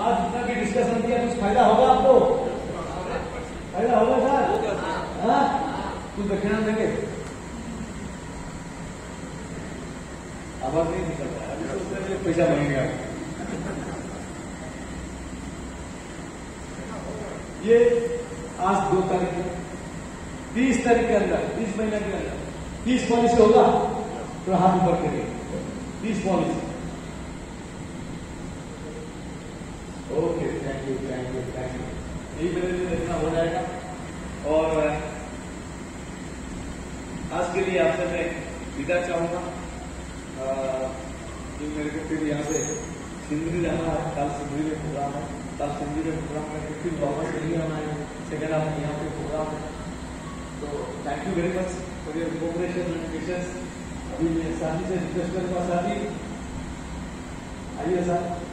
आज जितना भी डिस्कशन किया कुछ फायदा होगा आपको? फायदा होगा सर? हाँ, कुछ दक्षिणा देंगे? आवाज नहीं निकल रहा है, अभी तो उससे पैसा मांगेंगे आप। ये आज 2 तारीख है, 30 तारीख के अंदर, 30 महीने के अंदर 30 पॉलिसी होगा तो हाथ ऊपर करिए। 30 policy. Okay, thank you thank you thank you. यही मेरे लिए देखना हो जाएगा। और आज के लिए आपसे मैं विदा चाहूंगा। जो मेरे को फिर यहाँ से सिंधरी जाना है, कल सिंधरी में प्रोग्राम है, कल सिंधरी में प्रोग्राम करके फिर वापस नहीं आना है, सेकेंड हाफ में यहाँ पे प्रोग्राम है। तो thank you very much for your cooperation and patience. अभी मैं साथी से रिक्वेस्ट करूंगा, साथी आइए साहब।